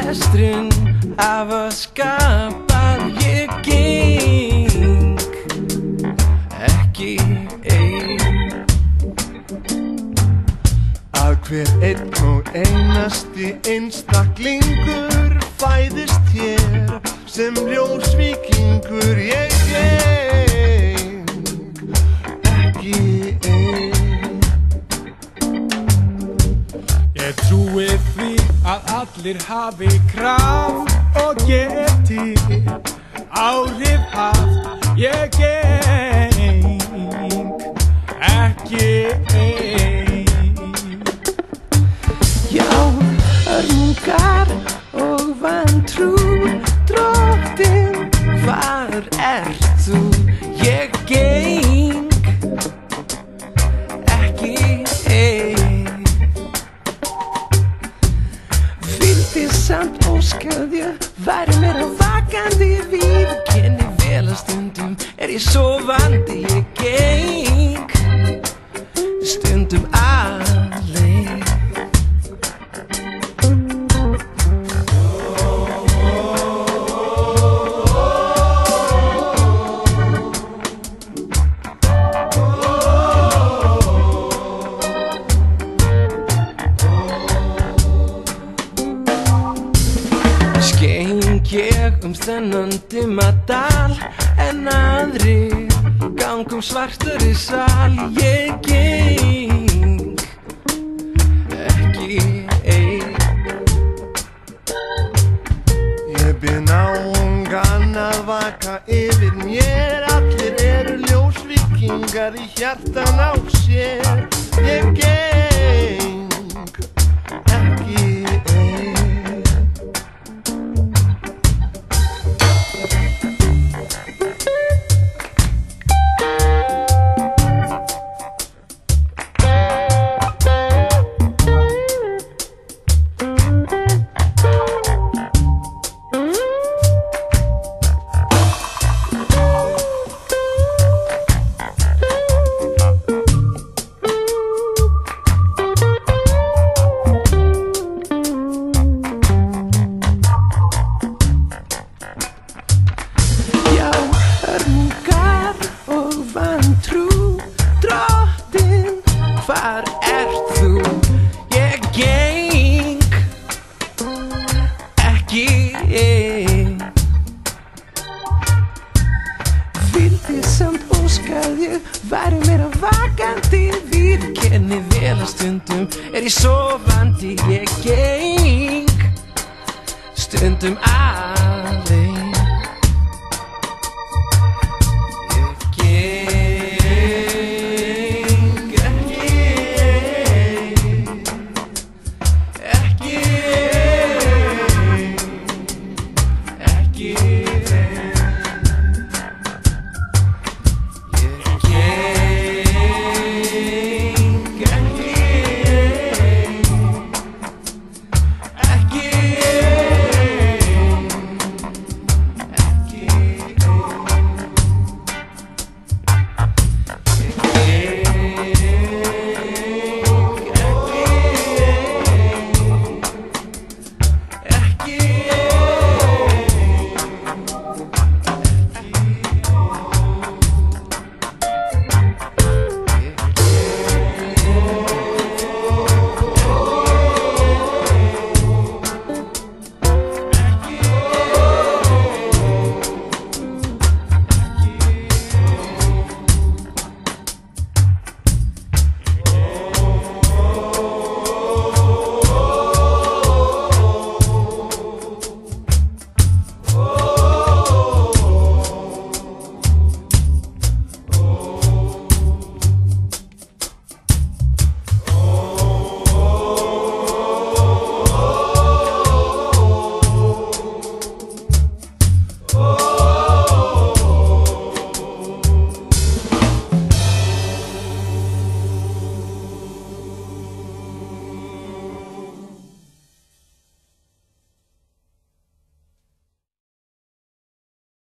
lestrinn hafa skapað. Ég geng ekki ein. Að hver einn og einasti einstaklingur fæðist hér sem ljósvíkingur. Ég geng ekki ein. Ég trúi því að allir hafi kraft og geti áhrif haft. Ég geng ekki ein. Já, hörmungar og vantrú, drottinn, hvar ert þú? Ég geng ekki ein. Vildi samt óskað ég væri meira vakandi. Viðurkenni vel að stundum ég sofandi. Ég geng stundum alein. Skeng ég þennan dimma dal, en aðrir ganga svartari sal. Ég geng ekki ein. Ég bið náungan að vaka yfir mér. Allir eru ljósvíkingar í hjartan á sér. Ég geng ekki ein. Hvar ert þú? Ég geng ekki ein. Vildi samt óskað ég væri meira vakandi. Viðurkenni vel að stundum ég sofandi. Ég geng stundum alein.